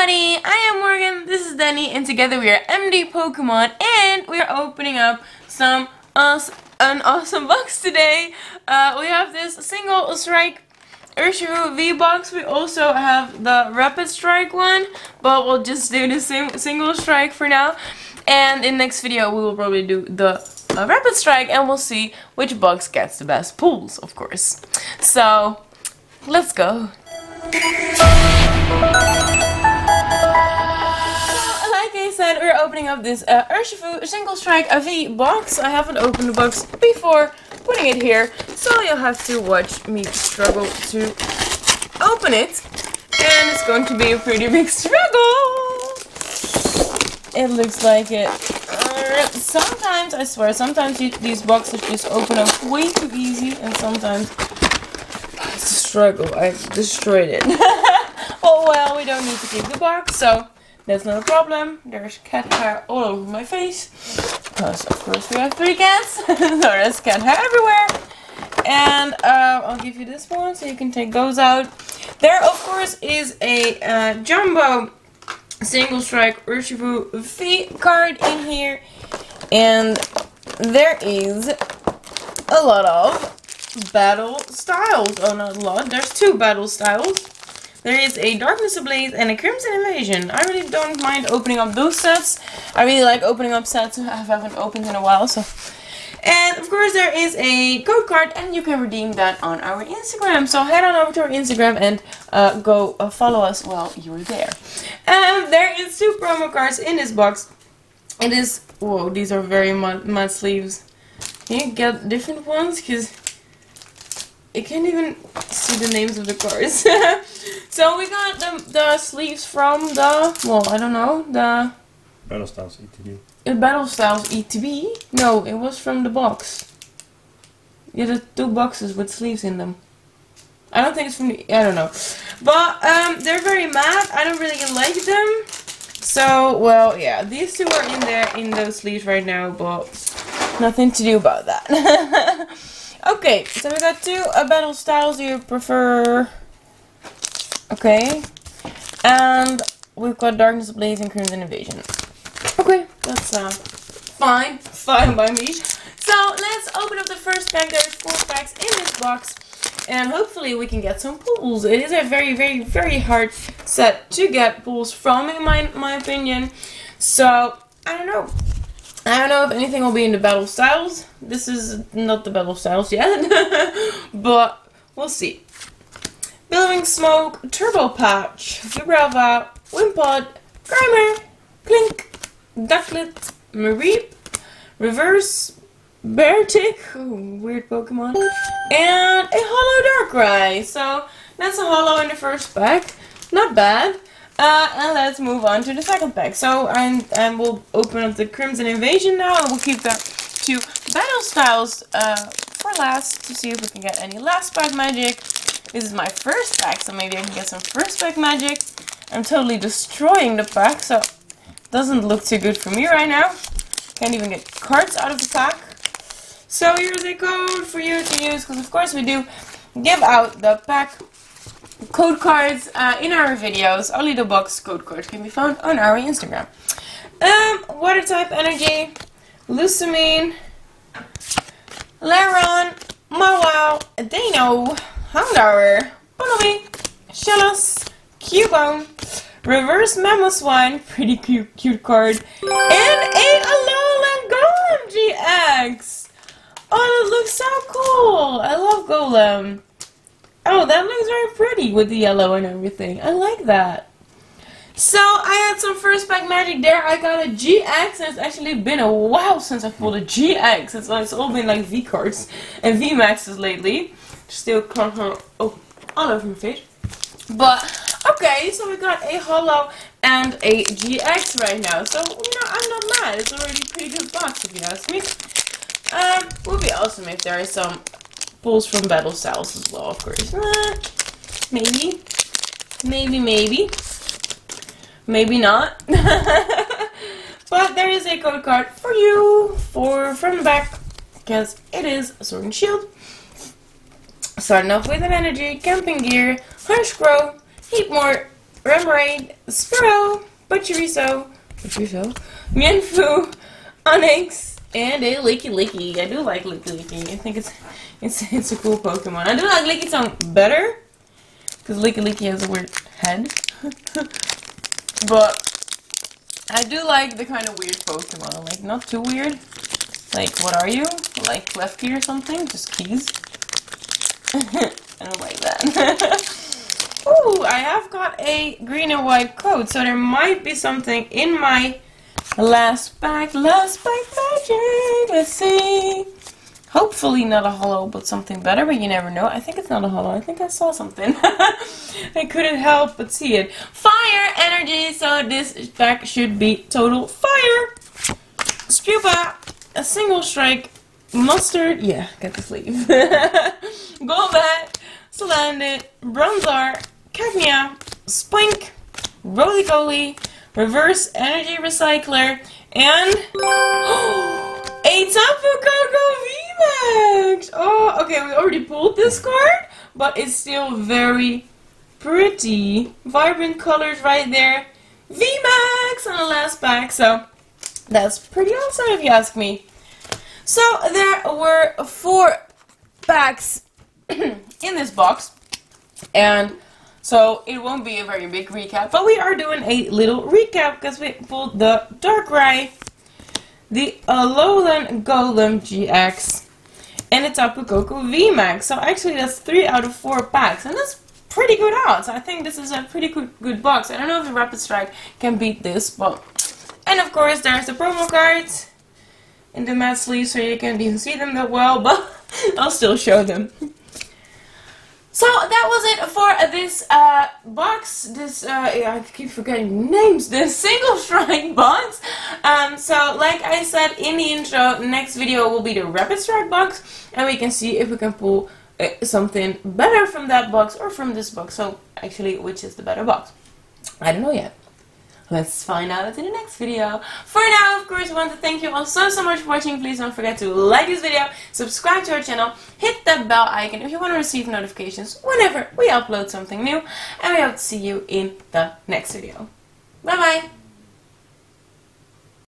everybody, I am Morgan, this is Danny, and together we are MD Pokemon, and we are opening up an awesome box today. We have this single strike Urshifu V box. We also have the Rapid Strike one, but we'll just do the single strike for now. And in the next video we will probably do the Rapid Strike, and we'll see which box gets the best pulls, of course. So, let's go. Like I said, we're opening up this Urshifu Single Strike V box. I haven't opened the box before putting it here, so you'll have to watch me struggle to open it. And it's going to be a pretty big struggle. It looks like it. Sometimes, I swear, sometimes these boxes just open up way too easy, and sometimes it's a struggle. I destroyed it. Oh well, we don't need to keep the box, so that's not a problem. There's cat hair all over my face, because of course we have 3 cats, so there's cat hair everywhere. And I'll give you this one so you can take those out. There, of course, is a jumbo single strike Urshifu V card in here, and there is a lot of battle styles. Oh, not a lot. There's 2 battle styles. There is a Darkness Ablaze and a Crimson Invasion. I really don't mind opening up those sets. I really like opening up sets I haven't opened in a while. So, and of course there is a code card, and you can redeem that on our Instagram. So head on over to our Instagram and go follow us while you're there. There is 2 promo cards in this box. It is, whoa, these are very mud sleeves. Can you get different ones? Because I can't even see the names of the cards. So we got the sleeves from the, well, I don't know, the Battle Styles ETB. Battle Styles ETB? No, it was from the box. Yeah, the 2 boxes with sleeves in them. I don't think it's from the, I don't know. But they're very matte. I don't really like them. So, well, yeah, these 2 are in there in those sleeves right now, but nothing to do about that. Okay, so we got 2 battle styles. Do you prefer? Okay, and we've got Darkness Ablaze and Crimson Invasion. Okay, that's fine by me. So let's open up the first pack. There's 4 packs in this box, and hopefully we can get some pulls. It is a very hard set to get pulls from, in my opinion. So I don't know. I don't know if anything will be in the battle styles. This is not the battle styles yet, but we'll see. Billowing Smoke, Turbo Patch, Vibrava, Wimpod, Grimer, Klink, Ducklet, Mareep, Reverse Beartic, weird Pokemon, and a Holo Darkrai. So that's a holo in the first pack. Not bad. And let's move on to the second pack. So, and we'll open up the Crimson Invasion now, and we'll keep the 2 battle styles for last to see if we can get any last pack magic. This is my first pack, so maybe I can get some first pack magic. I'm totally destroying the pack, so it doesn't look too good for me right now. Can't even get cards out of the pack. So here's a code for you to use, because of course we do give out the pack code cards in our videos. Only the box code card can be found on our Instagram. Water type energy, Lusamine, Laron, Mawile, Dano, Houndour, Bunnelby, Shellos, Cubone, Reverse Mamoswine, pretty cute card, and a Alolan Golem GX. Oh, that looks so cool. I love Golem. Oh, that looks very pretty with the yellow and everything. I like that. So, I had some first pack magic there. I got a GX, and it's actually been a while since I pulled a GX. It's all been like V cards and V Maxes lately. Still all over my face. But, okay, so we got a holo and a GX right now. So, you know, I'm not mad. It's already a pretty good box, if you ask me. Would be awesome if there is some pulls from battle styles as well, of course. Maybe. Maybe not. But there is a code card for you from the back, because it is a Sword and Shield. Starting off with an energy, camping gear, Hunchcrow, Heatmore, Remoraid, Spearow, Pachirisu, Mienfoo, Onix, and a Licky. I do like Licky. I think it's a cool Pokemon. I do like Licky Tongue better, because Licky has a weird head. But I do like the kind of weird Pokemon. Like, not too weird. Like, what are you? Like Klefki or something? Just keys? I don't like that. Ooh, I have got a green and white code, so there might be something in my last pack magic. Let's see. Hopefully not a holo, but something better, but you never know. I think it's not a holo. I think I saw something. I couldn't help but see it. Fire energy, so this pack should be total fire. Spupa, a single strike, mustard, yeah, get the sleeve. Golbat, Salandit, Bronzor, Cagnia, Spink, Roly-Poly, Reverse Energy Recycler, and a Tapu Koko VMAX! Oh, okay, we already pulled this card, but it's still very pretty. Vibrant colors right there. VMAX on the last pack, so that's pretty awesome if you ask me. So there were 4 packs in this box, and so it won't be a very big recap, but we are doing a little recap because we pulled the Darkrai, the Alolan Golem GX, and the Tapu Koko VMAX. So actually that's 3 out of 4 packs, and that's pretty good odds. I think this is a pretty good box. I don't know if the Rapid Strike can beat this, but... And of course there's the promo cards in the matte sleeve, so you can't even see them that well, but I'll still show them. So that was it for this box, this, I keep forgetting names, this single strike box. So like I said in the intro, next video will be the Rapid Strike box, and we can see if we can pull something better from that box or from this box. So actually, which is the better box? I don't know yet. Let's find out in the next video. For now, of course, I want to thank you all so much for watching. Please don't forget to like this video, subscribe to our channel, hit that bell icon if you want to receive notifications whenever we upload something new. And we hope to see you in the next video. Bye bye!